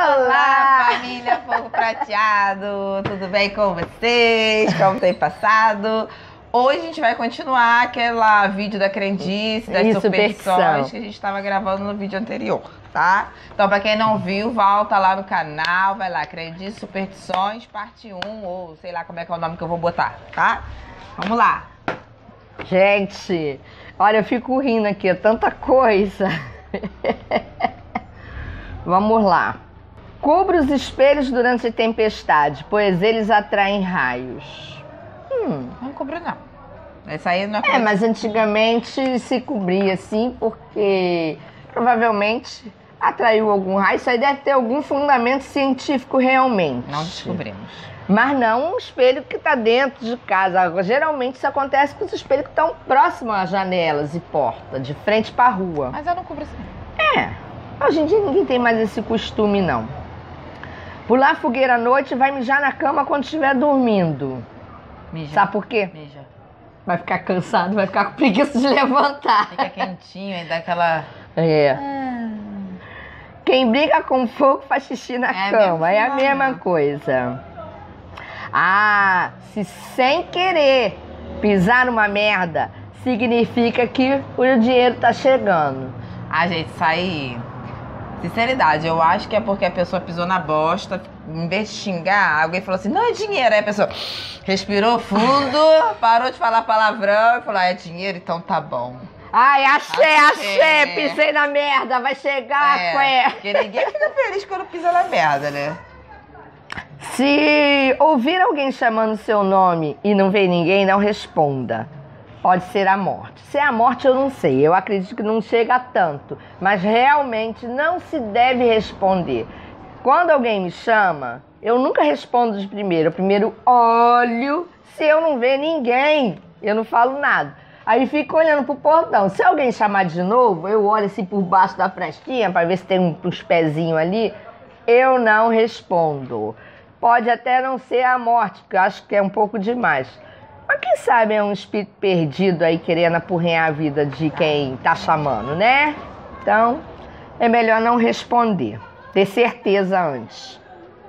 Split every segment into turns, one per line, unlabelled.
Olá, família Fogo Prateado! Tudo bem com vocês? Como tem passado? Hoje a gente vai continuar aquele vídeo da crendice, das superstições que a gente estava gravando no vídeo anterior, tá? Então, para quem não viu, volta lá no canal, vai lá, Crendice Superstições, parte 1, ou sei lá como é que é o nome que eu vou botar, tá? Vamos lá!
Gente, olha, eu fico rindo aqui, é tanta coisa. Vamos lá. Cubra os espelhos durante a tempestade, pois eles atraem raios.
Não cobrir não. Essa aí não é
mas antigamente se cobria assim, porque provavelmente atraiu algum raio. Isso aí deve ter algum fundamento científico realmente.
Não descobrimos.
Mas não um espelho que está dentro de casa. Geralmente isso acontece com os espelhos que estão próximos às janelas e porta, de frente para a rua.
Mas eu não cubro assim.
Hoje em dia ninguém tem mais esse costume, não. Pular fogueira à noite e vai mijar na cama quando estiver dormindo.
Mija.
Sabe por quê?
Mija.
Vai ficar cansado, vai ficar com preguiça de levantar.
Fica quentinho, aí dá aquela...
Quem briga com fogo faz xixi na cama. É a mesma
coisa.
coisa. Se sem querer pisar numa merda, significa que o dinheiro tá chegando.
Gente, isso aí... Sinceridade, eu acho que é porque a pessoa pisou na bosta, em vez de xingar, alguém falou assim, não é dinheiro. Aí a pessoa respirou fundo, parou de falar palavrão e falou, é dinheiro, então tá bom.
Axé, pisei na merda, vai chegar,
Porque ninguém fica feliz quando pisa na merda, né?
Se ouvir alguém chamando seu nome e não ver ninguém, não responda. Pode ser a morte. Se é a morte, eu não sei. Eu acredito que não chega a tanto. Mas realmente não se deve responder. Quando alguém me chama, eu nunca respondo de primeiro. Eu primeiro olho. Se eu não ver ninguém, eu não falo nada. Aí fico olhando pro portão. Se alguém chamar de novo, eu olho assim por baixo da frestinha para ver se tem uns pezinhos ali. Eu não respondo. Pode até não ser a morte, porque eu acho que é um pouco demais. Mas quem sabe é um espírito perdido aí querendo apurrinhar a vida de quem tá chamando, né? Então, é melhor não responder. Ter certeza antes.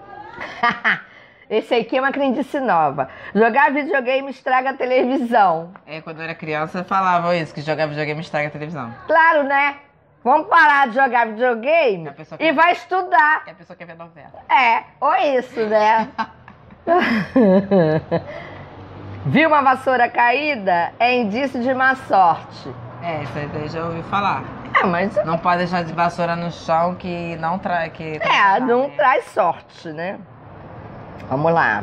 Esse aqui é uma crendice nova. Jogar videogame estraga a televisão.
Quando eu era criança falavam isso, que jogar videogame estraga a televisão.
Claro, né? Vamos parar de jogar videogame e vai estudar.
Que a pessoa quer ver novela.
Ou isso, né? Viu uma vassoura caída? É indício de má sorte.
Isso aí daí já ouvi falar.
Mas...
Não pode deixar de vassoura no chão que não traz...
não traz sorte, né? Vamos lá.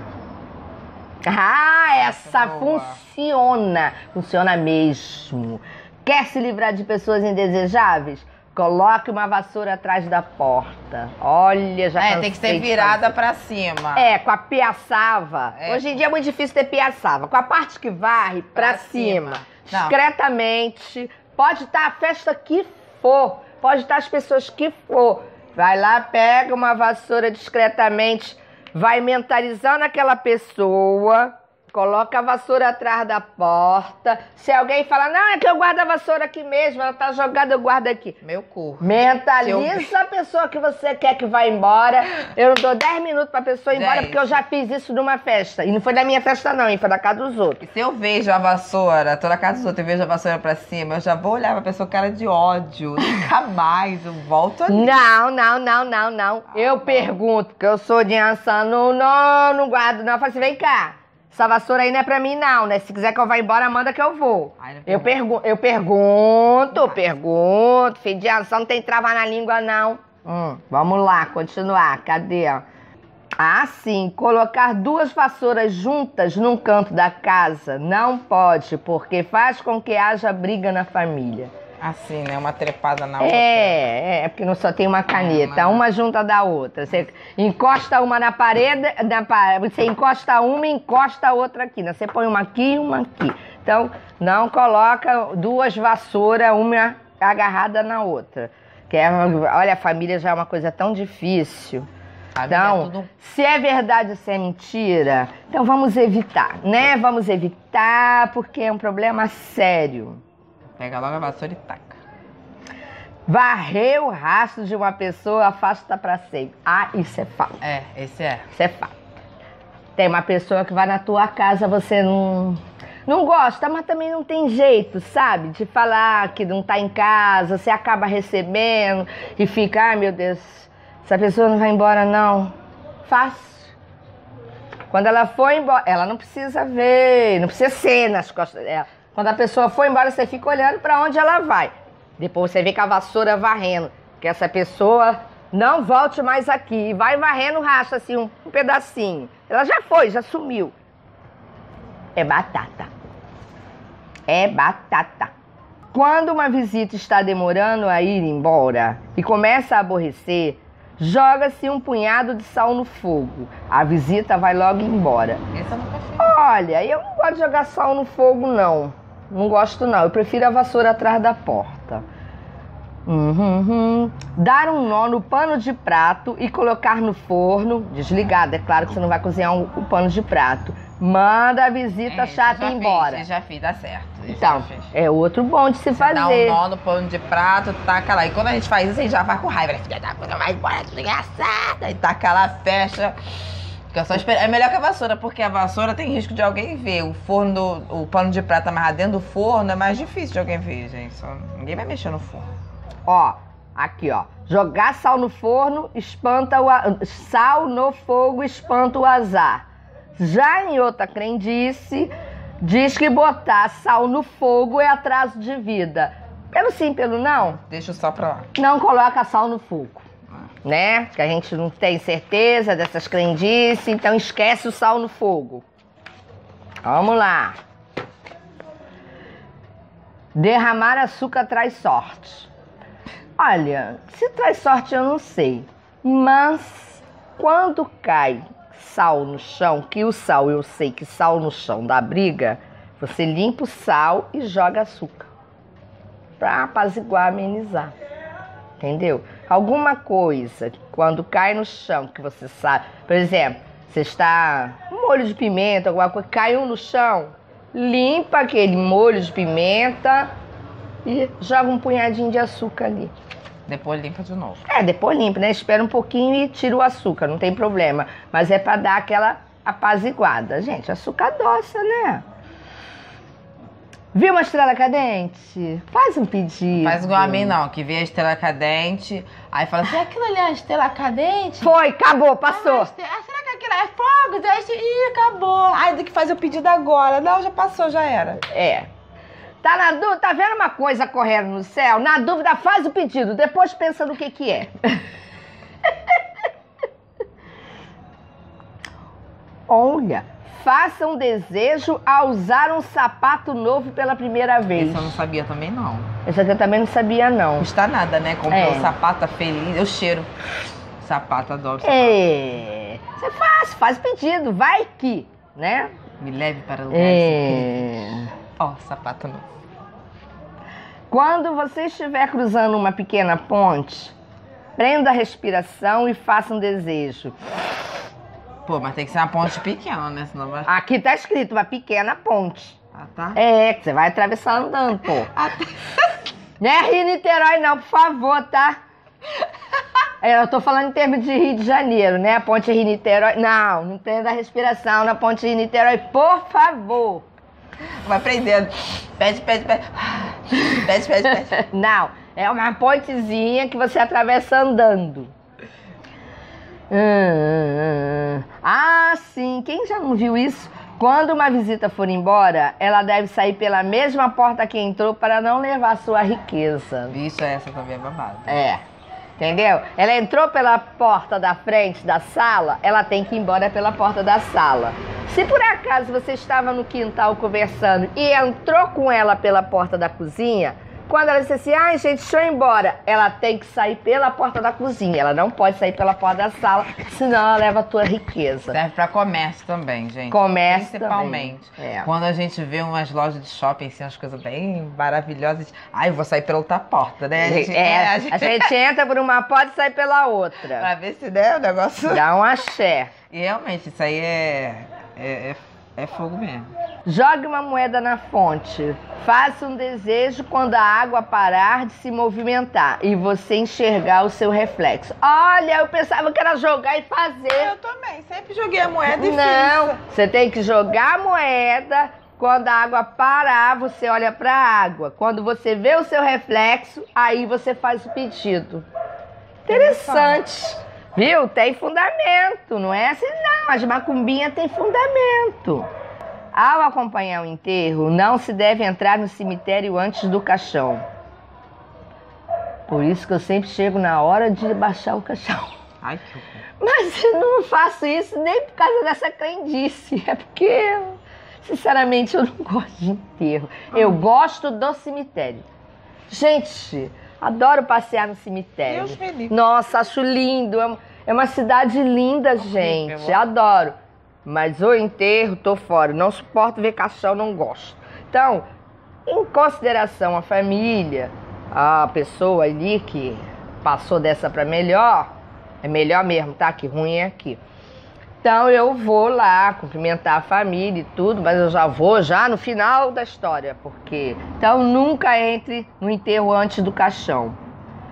Essa funciona. Funciona mesmo. Quer se livrar de pessoas indesejáveis? Coloque uma vassoura atrás da porta. Olha, já
tem que ser virada pra cima.
Com a piaçava. Hoje em dia é muito difícil ter piaçava. Com a parte que varre, pra cima. Discretamente. Pode estar a festa que for. Pode estar as pessoas que for. Vai lá, pega uma vassoura discretamente. Vai mentalizando aquela pessoa. Coloca a vassoura atrás da porta. Se alguém falar, não, é que eu guardo a vassoura aqui mesmo, ela tá jogada, eu guardo aqui.
Meu cu.
Mentaliza a pessoa que você quer que vá embora. Eu não dou 10 minutos pra pessoa ir embora, porque eu já fiz isso numa festa. E não foi da minha festa não, foi da casa dos outros.
E se eu vejo a vassoura, tô na casa dos outros e vejo a vassoura pra cima, eu já vou olhar pra pessoa com cara de ódio. Nunca mais, eu volto ali.
Não. Eu pergunto, porque eu sou de Ançã, não guardo não. Eu falo assim, vem cá. Essa vassoura aí não é pra mim não, né? Se quiser que eu vá embora, manda que eu vou. Eu pergunto. Filho de Anção, não tem trava na língua, não. Vamos lá, continuar. Cadê? Sim. Colocar 2 vassouras juntas num canto da casa não pode, porque faz com que haja briga na família.
Assim, né? Uma trepada na outra.
Porque não só tem uma caneta, uma junta da outra. Você encosta uma na parede, você encosta uma e encosta a outra aqui, né? Você põe uma aqui e uma aqui. Então, não coloca 2 vassouras, uma agarrada na outra. Olha, a família já é uma coisa tão difícil. Então, se é verdade ou se é mentira, então vamos evitar, né? Vamos evitar, porque é um problema sério.
Pega logo a vassoura e taca.
Varrer o rastro de uma pessoa afasta pra sempre. Ah, isso é fato.
Esse é.
Isso é fato. Tem uma pessoa que vai na tua casa, você não gosta, mas também não tem jeito, sabe? De falar que não tá em casa, você acaba recebendo e fica, ai meu Deus, essa pessoa não vai embora não. Fácil. Quando ela for embora, ela não precisa ver, não precisa ser nas costas dela. Quando a pessoa for embora, você fica olhando pra onde ela vai. Depois você vê com a vassoura varrendo, que essa pessoa não volte mais aqui. Vai varrendo o rastro assim, um pedacinho. Ela já foi, já sumiu. É batata. É batata. Quando uma visita está demorando a ir embora e começa a aborrecer, joga-se um punhado de sal no fogo. A visita vai logo embora.
Esse eu nunca fiz.
Olha, eu não gosto de jogar sal no fogo, não. Não gosto, não. Eu prefiro a vassoura atrás da porta. Dar um nó no pano de prato e colocar no forno, desligado. É claro que você não vai cozinhar o pano de prato. Manda a visita chata ir embora.
Já fiz, dá certo.
Então, é outro bom de se fazer.
Dá um nó no pano de prato, taca lá. E quando a gente faz isso, a gente já vai com raiva. Filha da puta, vai embora, desgraçada. E taca lá, fecha. Fica só esperando. É melhor que a vassoura, porque a vassoura tem risco de alguém ver. O forno, o pano de prato amarrado dentro do forno é mais difícil de alguém ver, gente. Ninguém vai mexer no forno.
Ó, aqui, ó. Jogar sal no forno, sal no fogo espanta o azar. Já em outra crendice, diz que botar sal no fogo é atraso de vida. Pelo sim, pelo não?
Deixa o sal pra lá.
Não coloca sal no fogo, né? Que a gente não tem certeza dessas crendices, então esquece o sal no fogo. Vamos lá. Derramar açúcar traz sorte. Olha, se traz sorte eu não sei, mas quando cai sal no chão, que o sal, eu sei que sal no chão dá briga, você limpa o sal e joga açúcar para apaziguar, amenizar, entendeu? Alguma coisa, quando cai no chão, que você sabe, por exemplo, você está, um molho de pimenta, alguma coisa, caiu no chão, limpa aquele molho de pimenta e joga um punhadinho de açúcar ali.
Depois limpa de novo.
Depois limpa, né? Espera um pouquinho e tira o açúcar, não tem problema. Mas é pra dar aquela apaziguada. Gente, açúcar doce, né? Viu uma estrela cadente? Faz um pedido.
Faz igual a mim, não, que vê a estrela cadente, aí fala assim, aquilo ali é a estrela cadente?
Foi, acabou, passou.
Será que aquilo é fogo? Ih, acabou. Aí tem que fazer o pedido agora. Não, já passou, já era.
Tá na dúvida? Tá vendo uma coisa correndo no céu? Na dúvida, faz o pedido, depois pensa no que é. Olha, faça um desejo ao usar um sapato novo pela primeira vez.
Isso eu não sabia também, não.
Essa aqui eu também não sabia, não.
Não custa nada, né? Comprou um sapato, tá feliz. Eu cheiro. Sapato, adoro sapato.
Você faz pedido, vai que, né?
Me leve para lugares incríveis. Ó, sapato novo.
Quando você estiver cruzando uma pequena ponte, prenda a respiração e faça um desejo.
Pô, mas tem que ser uma ponte pequena, né? Senão vai...
Aqui tá escrito uma pequena ponte.
Ah, tá?
Que você vai atravessar andando, pô. Não é Rio-Niterói não, por favor, tá? Eu tô falando em termos de Rio de Janeiro, né? A ponte Rio-Niterói. Não prenda a respiração na ponte Rio-Niterói, por favor.
Vai prendendo. Pede.
Não, é uma pontezinha que você atravessa andando. Sim, quem já não viu isso? Quando uma visita for embora, ela deve sair pela mesma porta que entrou para não levar sua riqueza.
Bicho, essa também é babado.
Entendeu? Ela entrou pela porta da frente da sala, ela tem que ir embora pela porta da sala. Se por acaso você estava no quintal conversando e entrou com ela pela porta da cozinha, quando ela disse assim, ai gente, deixa eu ir embora, ela tem que sair pela porta da cozinha, ela não pode sair pela porta da sala, senão ela leva a tua riqueza.
Serve pra comércio também, gente.
Comércio
principalmente.
Também.
Quando a gente vê umas lojas de shopping, assim, umas coisas bem maravilhosas, eu vou sair pela outra porta, né?
A gente entra por uma porta e sai pela outra.
Pra ver se der o negócio.
Dá um axé.
E realmente, isso aí é fogo mesmo.
Jogue uma moeda na fonte. Faça um desejo quando a água parar de se movimentar e você enxergar o seu reflexo. Olha, eu pensava que era jogar e fazer.
Eu também, sempre joguei a moeda e
Não,
fiz.
você tem que jogar a moeda. Quando a água parar, você olha para a água. Quando você vê o seu reflexo, aí você faz o pedido. Interessante. Viu? Tem fundamento. Não é assim, não. As macumbinhas têm fundamento. Ao acompanhar o enterro, não se deve entrar no cemitério antes do caixão. Por isso que eu sempre chego na hora de baixar o caixão.
Ai, que horror.
Mas eu não faço isso nem por causa dessa crendice. É porque, sinceramente, eu não gosto de enterro. Eu gosto do cemitério. Gente, adoro passear no cemitério.
Deus me livre.
Nossa, acho lindo. É uma cidade linda, gente. Adoro. Mas o enterro, tô fora. Não suporto ver caixão, não gosto. Então, em consideração a família, a pessoa ali que passou dessa para melhor, é melhor mesmo, tá? Que ruim é aqui. Então eu vou lá cumprimentar a família e tudo, mas eu já vou no final da história, porque... Então nunca entre no enterro antes do caixão.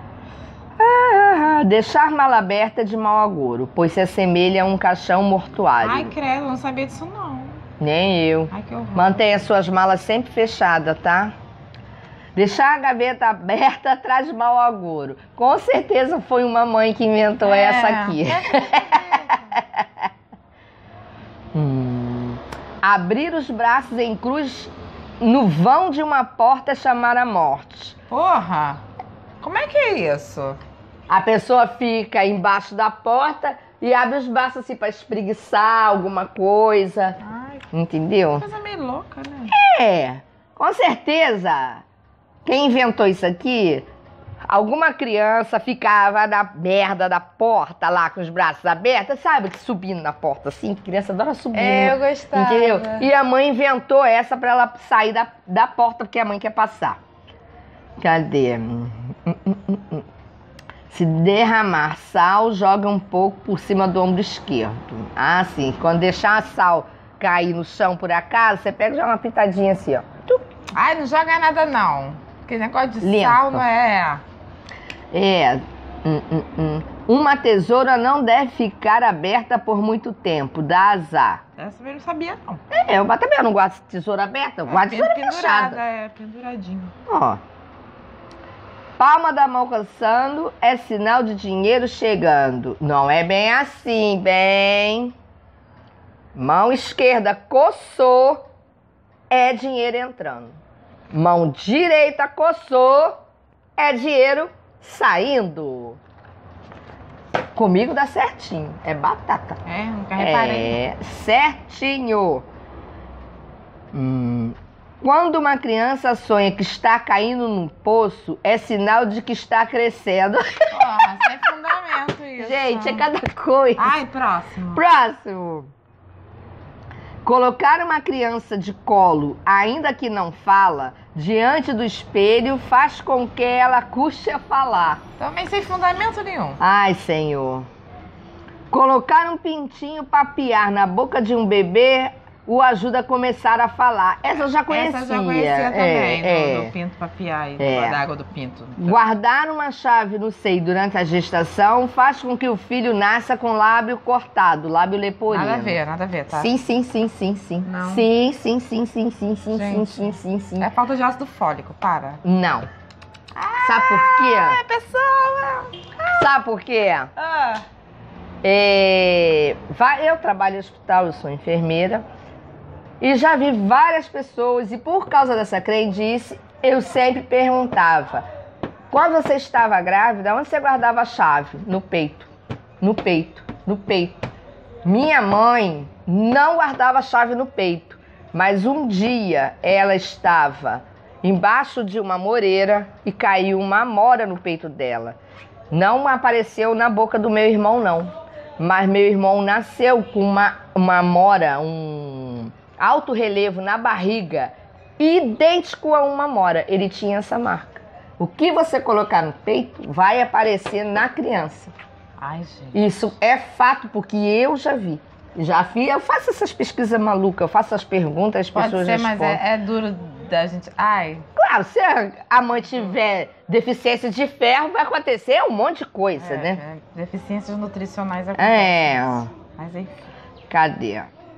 Deixar mala aberta é de mau agouro, pois se assemelha a um caixão mortuário.
Ai, credo, não sabia disso não.
Nem eu.
Ai, que horror.
Mantenha suas malas sempre fechadas, tá? Deixar a gaveta aberta traz mau agouro. Com certeza foi uma mãe que inventou essa aqui. Abrir os braços em cruz no vão de uma porta é chamar a morte.
Porra! Como é que é isso?
A pessoa fica embaixo da porta e abre os braços assim para espreguiçar alguma coisa.
Ai,
entendeu?
coisa meio louca, né?
É, com certeza. Quem inventou isso aqui, alguma criança ficava na merda da porta lá com os braços abertos, sabe? Que subindo na porta assim, criança adora subir.
Eu gostava.
Entendeu? E a mãe inventou essa para ela sair da porta porque a mãe quer passar. Cadê? Se derramar sal, joga um pouco por cima do ombro esquerdo. Ah, sim. Quando deixar sal cair no chão por acaso, você pega e joga uma pitadinha assim, ó.
Ai, não joga nada não. Porque negócio de
Limpa.
sal não é...
Uma tesoura não deve ficar aberta por muito tempo, dá azar.
Essa eu não sabia não.
Eu também não gosto de tesoura aberta, eu gosto de tesoura fechada.
Penduradinho.
Ó. Palma da mão coçando é sinal de dinheiro chegando. Não é bem assim, bem. Mão esquerda coçou, é dinheiro entrando. Mão direita coçou, é dinheiro saindo. Comigo dá certinho, é batata.
É, nunca reparei.
É, certinho. Quando uma criança sonha que está caindo num poço, é sinal de que está crescendo.
Porra, sem fundamento isso.
Gente, é cada coisa.
Ai, próximo.
Próximo. Colocar uma criança de colo, ainda que não fala, diante do espelho faz com que ela custe a falar.
Também sem fundamento nenhum.
Ai, Senhor. Colocar um pintinho para piar na boca de um bebê o ajuda a começar a falar. Essa eu já conhecia.
Essa eu já conhecia também, do pinto pra piar aí, da água do pinto.
Guardar uma chave no seio durante a gestação faz com que o filho nasça com lábio cortado, lábio leporino.
Nada a ver, tá?
Sim.
Não.
Sim.
É falta de ácido fólico, para.
Não. Sabe por quê?
Pessoa!
Sabe por quê? Eu trabalho em hospital, eu sou enfermeira. E já vi várias pessoas, e por causa dessa crendice, eu sempre perguntava: quando você estava grávida, onde você guardava a chave? No peito. Minha mãe não guardava a chave no peito, mas um dia ela estava embaixo de uma moreira e caiu uma amora no peito dela. Não apareceu na boca do meu irmão, não. Mas meu irmão nasceu com uma amora, um alto relevo na barriga, idêntico a uma amora. Ele tinha essa marca. O que você colocar no peito vai aparecer na criança.
Ai, gente.
Isso é fato, porque eu já vi. Já fiz, eu faço essas pesquisas malucas, eu faço as perguntas, as pessoas respondem.
Mas é duro da gente... Ai.
Claro, se a mãe tiver deficiência de ferro, vai acontecer um monte de coisa, né?
Deficiências nutricionais acontecem. Mas enfim.
Cadê?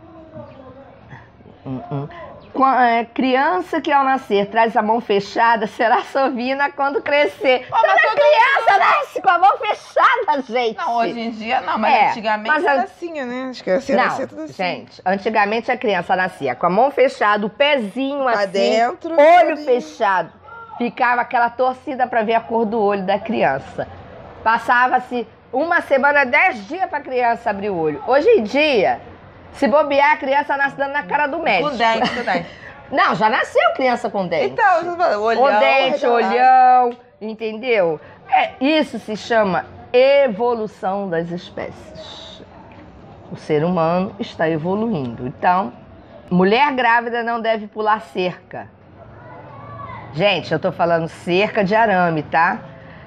Criança que ao nascer traz a mão fechada será sovina quando crescer. Toda criança nasce com a mão fechada, gente.
Não, hoje em dia não, mas antigamente era assim, né? Acho que era tudo assim.
Gente, antigamente a criança nascia com a mão fechada, o pezinho pra assim,
dentro,
olho fechado. Ficava aquela torcida pra ver a cor do olho da criança. Passava-se uma semana, 10 dias pra criança abrir o olho. Hoje em dia... Se bobear, a criança nasce dando na cara do médico.
Com dente.
Não, já nasceu criança com dente.
Então, olhão,
o dente, olhão, entendeu? Isso se chama evolução das espécies. O ser humano está evoluindo. Então, mulher grávida não deve pular cerca. Gente, eu tô falando cerca de arame, tá?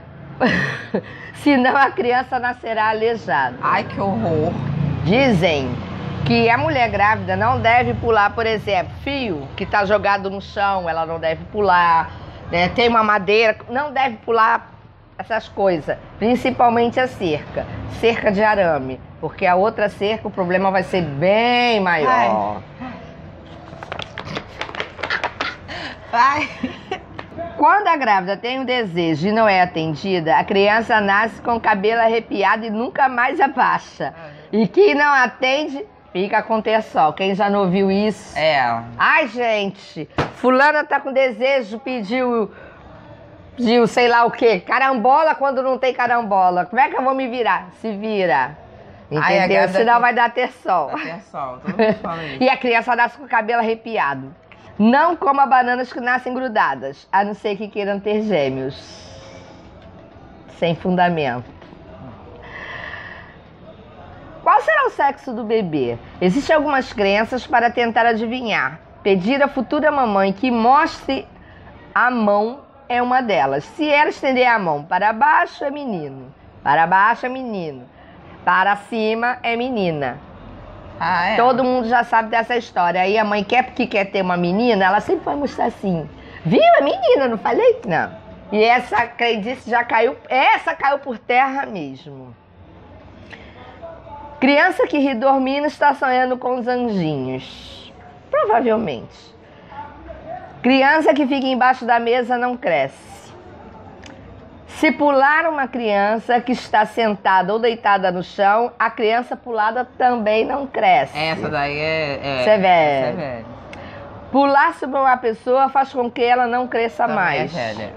Senão a criança nascerá aleijada.
Ai, que horror.
Dizem que a mulher grávida não deve pular, por exemplo, fio que está jogado no chão, ela não deve pular, né? Tem uma madeira, não deve pular essas coisas, principalmente a cerca de arame, porque a outra cerca o problema vai ser bem maior.
Vai.
Quando a grávida tem um desejo e não é atendida, a criança nasce com o cabelo arrepiado e nunca mais abaixa. E quem não atende, fica com terçol. Quem já não ouviu isso? Ai, gente, fulana tá com desejo, pediu sei lá o quê, carambola quando não tem carambola. Como é que eu vou me virar? Se vira. Entendeu? Senão vai dar terçol.
Todo mundo fala isso.
E a criança nasce com o cabelo arrepiado. Não coma bananas que nascem grudadas, a não ser que queiram ter gêmeos. Sem fundamento. Qual será o sexo do bebê? Existem algumas crenças para tentar adivinhar. Pedir à futura mamãe que mostre a mão é uma delas. Se ela estender a mão para baixo, é menino. Para baixo é menino. Para cima é menina. Todo mundo já sabe dessa história. Aí a mãe porque quer ter uma menina, ela sempre vai mostrar assim. Viu a menina? Não falei? Não. E essa crendice já caiu. Essa caiu por terra mesmo. Criança que ri dormindo está sonhando com os anjinhos. Provavelmente. Criança que fica embaixo da mesa não cresce. Se pular uma criança que está sentada ou deitada no chão, a criança pulada também não cresce.
Essa daí é
severa. Pular sobre uma pessoa faz com que ela não cresça
também
mais.
É velha.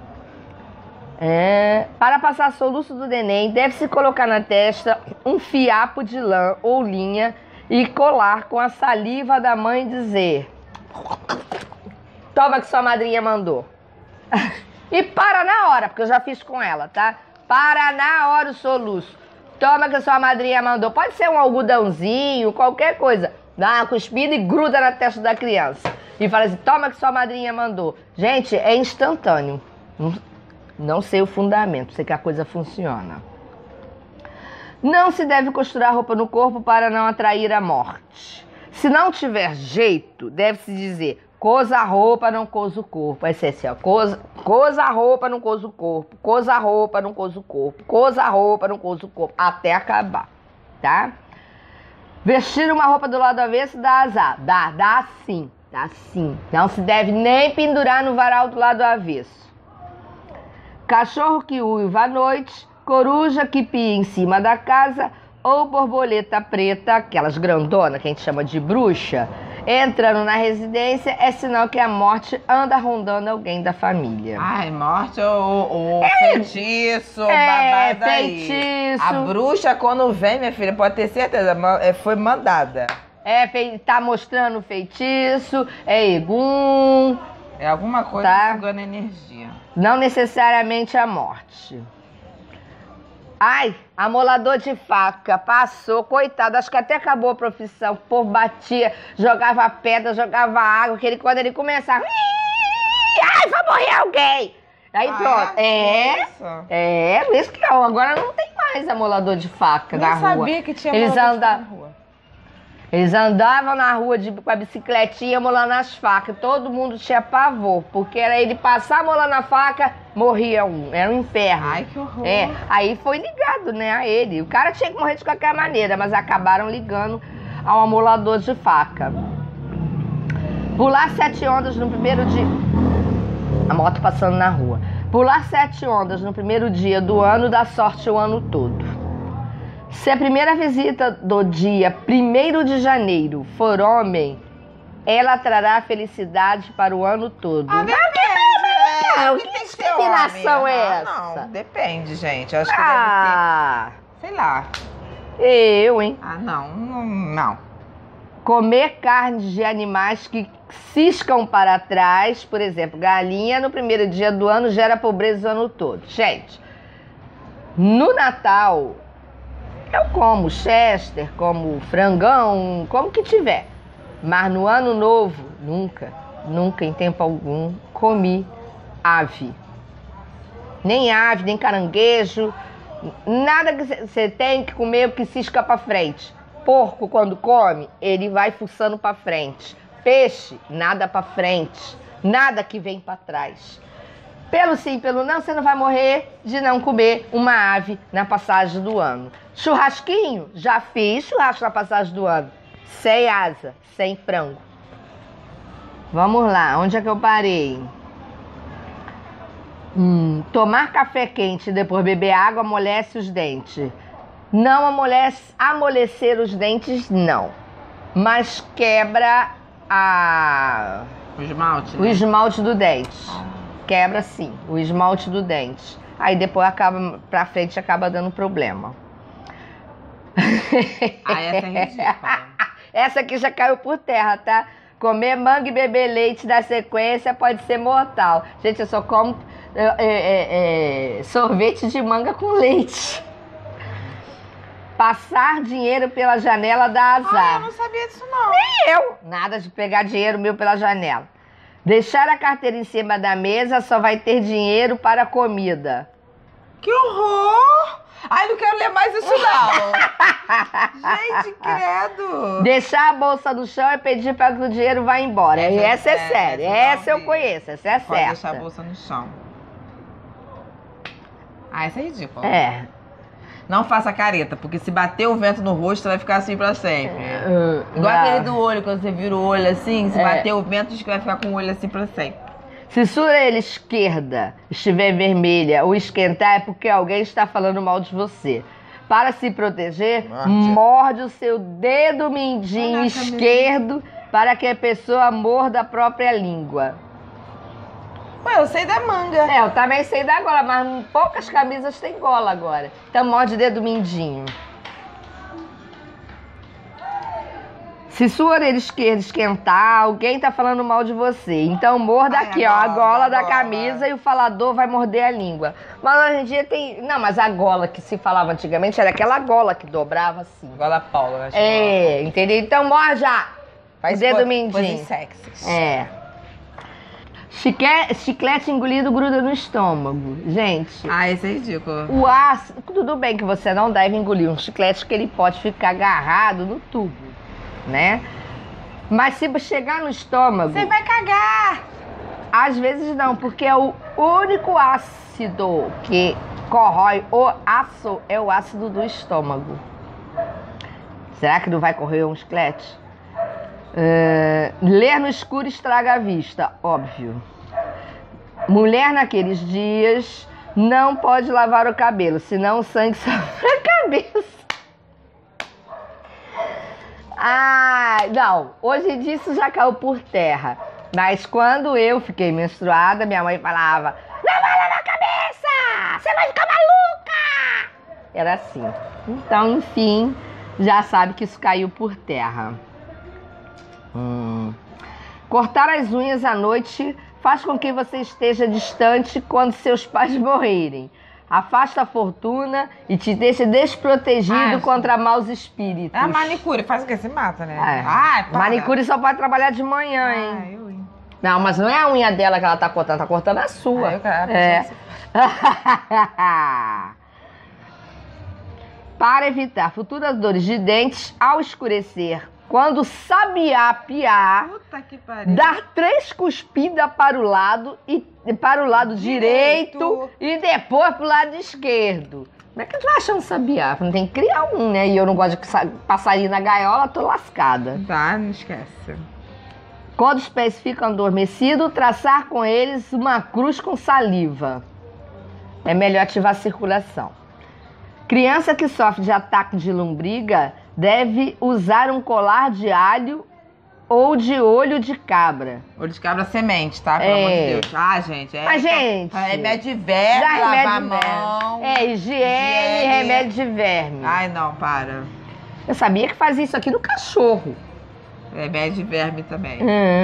Para passar soluço do neném, deve-se colocar na testa um fiapo de lã ou linha e colar com a saliva da mãe e dizer: toma que sua madrinha mandou. E para na hora, porque eu já fiz com ela, tá? Para na hora o soluço. Toma que a sua madrinha mandou. Pode ser um algodãozinho, qualquer coisa. Dá uma cuspida e gruda na testa da criança. E fala assim, toma que sua madrinha mandou. Gente, é instantâneo. Não sei o fundamento, sei que a coisa funciona. Não se deve costurar roupa no corpo para não atrair a morte. Se não tiver jeito, deve-se dizer... Coza a roupa, não coza o corpo. Vai ser assim, ó. Coza a roupa, não coza o corpo. Coza a roupa, não coza o corpo. Coza a roupa, não coza o corpo. Até acabar, tá? Vestir uma roupa do lado avesso dá azar. Dá sim. Dá sim. Não se deve nem pendurar no varal do lado avesso. Cachorro que uiva à noite, coruja que pia em cima da casa ou borboleta preta, aquelas grandonas que a gente chama de bruxa, entrando na residência é sinal que a morte anda rondando alguém da família.
Ai, morte ou feitiço, babado aí.
Feitiço.
A bruxa, quando vem, minha filha, pode ter certeza, foi mandada.
Tá mostrando feitiço, é egum.
É alguma coisa sugando energia.
Não necessariamente a morte. Ai, amolador de faca, passou, coitado, acho que até acabou a profissão. O povo batia, jogava pedra, jogava água, quando ele começava... Ai, vai morrer alguém! Aí pronto. Por isso que agora não tem mais amolador de faca na rua.
Eu sabia que tinha
eles
amolador
andam...
de faca na rua.
Eles andavam na rua com a bicicletinha molando as facas. Todo mundo tinha pavor, porque era ele passar molando a faca, morria um. Era um inferno.
Ai, que horror.
Aí foi ligado, né, a ele. O cara tinha que morrer de qualquer maneira, mas acabaram ligando ao amolador de faca. Pular 7 ondas no primeiro dia... A moto passando na rua. Pular 7 ondas no primeiro dia do ano dá sorte o ano todo. Se a primeira visita do dia 1º de janeiro for homem, ela trará felicidade para o ano todo.
Depende.
Que discriminação é essa?
Não, depende, gente. Eu acho que deve ser, sei lá.
Eu, hein?
Não.
Comer carnes de animais que ciscam para trás, por exemplo, galinha no primeiro dia do ano gera pobreza o ano todo. Gente, no Natal, eu como chester, como frangão, como que tiver. Mas no ano novo, nunca em tempo algum, comi ave. Nem ave, nem caranguejo, nada que você tem que comer que cisca para frente. Porco, quando come, ele vai fuçando para frente. Peixe, nada para frente. Nada que vem para trás. Pelo sim, pelo não, você não vai morrer de não comer uma ave na passagem do ano. Churrasquinho, já fiz churrasco na passagem do ano. Sem asa, sem frango. Vamos lá, onde é que eu parei? Tomar café quente e depois beber água amolece os dentes. Não amolecer os dentes, não. Mas quebra
o esmalte,
o esmalte do dente. Quebra sim, o esmalte do dente. Aí depois pra frente acaba dando problema.
Essa é ridícula.
Essa aqui já caiu por terra, tá? Comer manga e beber leite na sequência pode ser mortal. Gente, eu só como sorvete de manga com leite. Passar dinheiro pela janela dá azar.
Eu não sabia disso, não.
Nem eu. Nada de pegar dinheiro meu pela janela. Deixar a carteira em cima da mesa só vai ter dinheiro para comida.
Que horror! Ai, não quero ler mais isso, não. Gente, credo.
Deixar a bolsa no chão e pedir para que o dinheiro vá embora. Essa é séria. Essa eu conheço. Essa é
Pode
certa.
deixar a bolsa no chão. Essa é ridícula. Não faça careta, porque se bater o vento no rosto, vai ficar assim pra sempre. Igual aquele do olho, quando você vira o olho assim, se bater o vento, diz que vai ficar com o olho assim pra sempre.
Se sua orelha esquerda estiver vermelha ou esquentar, é porque alguém está falando mal de você. Para se proteger, morde o seu dedo mindinho esquerdo para que a pessoa morda a própria língua.
Ué, eu sei da manga.
Eu também sei da gola, mas poucas camisas têm gola agora. Então morde o dedo mindinho. Se sua orelha esquerda esquentar, alguém tá falando mal de você. Então morda aqui, a gola da camisa e o falador vai morder a língua. Mas hoje em dia tem... Não, mas a gola que se falava antigamente era aquela gola que dobrava assim.
Gola Paula, acho.
Entendeu? Então morde o dedo mindinho.
Coisas sexys.
Chiclete engolido gruda no estômago. Gente.
Esse é ridículo.
O ácido... Tudo bem que você não deve engolir um chiclete que ele pode ficar agarrado no tubo, né? Mas se chegar no estômago...
Você vai cagar!
Às vezes não, porque é o único ácido que corrói o aço é o ácido do estômago. Será que não vai corroer um chiclete? Ler no escuro estraga a vista, óbvio. Mulher naqueles dias não pode lavar o cabelo, senão o sangue sobe pra cabeça. Não, hoje em dia isso já caiu por terra. Mas quando eu fiquei menstruada, minha mãe falava: não vai lavar a cabeça, você vai ficar maluca. Era assim. Então, enfim, já sabe que isso caiu por terra. Cortar as unhas à noite faz com que você esteja distante quando seus pais morrerem. Afasta a fortuna e te deixa desprotegido contra maus espíritos.
A manicure faz o que? Se mata, né?
Manicure só pode trabalhar de manhã, hein? Não, mas não é a unha dela que ela tá cortando a sua. Para evitar futuras dores de dentes, ao escurecer Quando o sabiá piar,
Puta que pariu.
dar 3 cuspidas para o lado direito e depois para o lado esquerdo. Como é que tu vai achar um sabiá? Não tem que criar um, né? E eu não gosto de passarinho na gaiola, tô lascada.
Tá, não esquece.
Quando os pés ficam adormecidos, traçar com eles uma cruz com saliva. É melhor ativar a circulação. Criança que sofre de ataque de lombriga deve usar um colar de alho ou de olho de cabra.
Olho de cabra semente, tá? Pelo amor de Deus. Ah, gente.
Gente.
Remédio de verme, lavar a mão.
Higiene, remédio de verme.
Ai, não, para.
Eu sabia que fazia isso aqui no cachorro.
Remédio de verme também.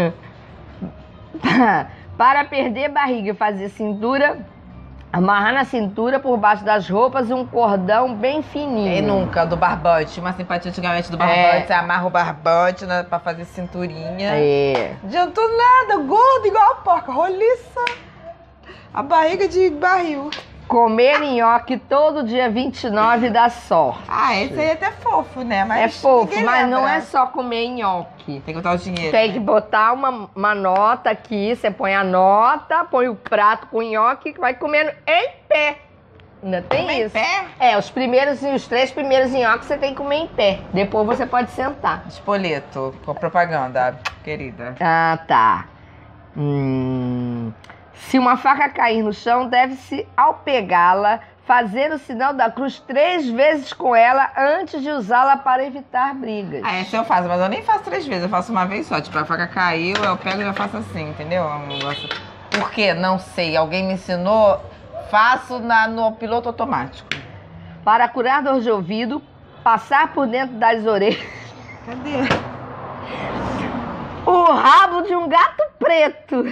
Para perder barriga e fazer cintura, amarrar na cintura por baixo das roupas um cordão bem fininho.
E nunca, do barbante. Uma simpatia antigamente do barbante. Você amarra o barbante, né, pra fazer cinturinha. Não adiantou nada, gordo igual a porca, roliça. A barriga de barril.
Comer nhoque todo dia 29 dá sorte.
Ah, esse aí é até fofo, né? Mas
é fofo, mas
lembra.
não é só comer nhoque.
Tem que botar o dinheiro.
Tem que botar uma nota aqui, você põe a nota, põe o prato com nhoque que vai comendo em pé. Ainda tem
comer
isso.
Em pé?
É, os 3 primeiros nhoques você tem que comer em pé. Depois você pode sentar.
Espoleto, com propaganda, querida.
Ah, tá. Se uma faca cair no chão, deve-se, ao pegá-la, fazer o sinal da cruz 3 vezes com ela antes de usá-la para evitar brigas.
Ah, essa eu faço, mas eu nem faço 3 vezes, eu faço uma vez só. Tipo, a faca caiu, eu pego e já faço assim, entendeu? Por quê? Não sei. Alguém me ensinou, faço no piloto automático.
Para curar dor de ouvido, passar por dentro das orelhas.
Cadê?
O rabo de um gato preto.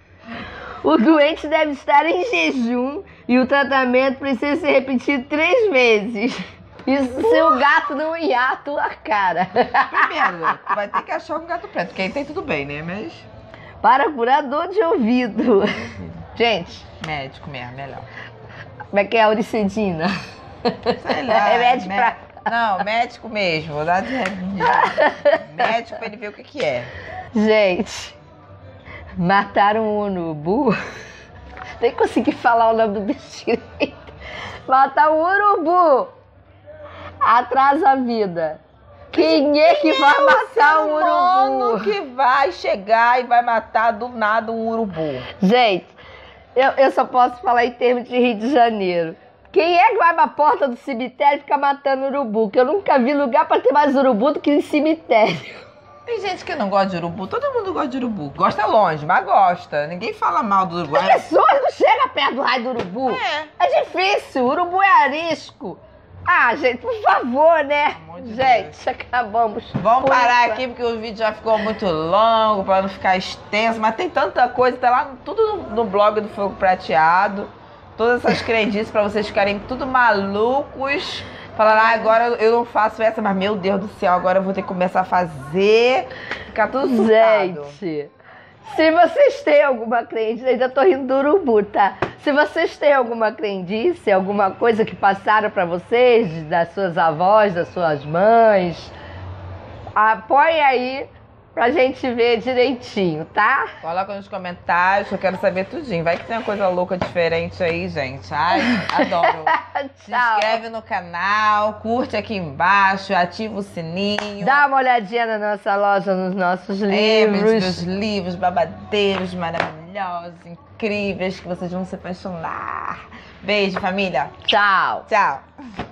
O doente deve estar em jejum e o tratamento precisa ser repetido 3 vezes. Isso se o gato não ir à tua cara.
Primeiro, vai ter que achar um gato preto, porque aí tem tudo bem, né? Mas...
Para curar dor de ouvido. Gente.
Médico mesmo, melhor.
Como é que é a Auricidina?
Sei lá.
Remédio pra...
Não, médico mesmo. Vou dar de médico pra ele ver o que é.
Gente, mataram um urubu. Nem consegui falar o nome do bicho direito. Matar um urubu atrasa a vida. Quem é que vai matar um urubu?
Que vai chegar e vai matar do nada um urubu.
Gente, eu só posso falar em termos de Rio de Janeiro. Quem é que vai pra porta do cemitério e fica matando urubu? Que eu nunca vi lugar pra ter mais urubu do que em cemitério.
Tem gente que não gosta de urubu, todo mundo gosta de urubu. Gosta longe, mas gosta. Ninguém fala mal do urubu.
As pessoas não chegam perto do raio do urubu. É difícil, o urubu é arisco. Ah, gente, por favor, né? Gente, acabamos.
Vamos parar aqui porque o vídeo já ficou muito longo, pra não ficar extenso. Mas tem tanta coisa, tá lá tudo no blog do Fogo Prateado. Todas essas crendices pra vocês ficarem tudo malucos. Falando, agora eu não faço essa, mas meu Deus do céu, agora eu vou ter que começar a fazer. Ficar tudo surtado.
Gente, se vocês têm alguma crendice, ainda tô rindo do urubu, tá? Se vocês têm alguma crendice, alguma coisa que passaram pra vocês, das suas avós, das suas mães, põe aí pra gente ver direitinho, tá?
Coloca nos comentários que eu quero saber tudinho. Vai que tem uma coisa louca diferente aí, gente. Ai, adoro. Se inscreve no canal, curte aqui embaixo, ativa o sininho.
Dá uma olhadinha na nossa loja, nos nossos livros.
Meus livros babadeiros, maravilhosos, incríveis, que vocês vão se apaixonar. Beijo, família.
Tchau.
Tchau.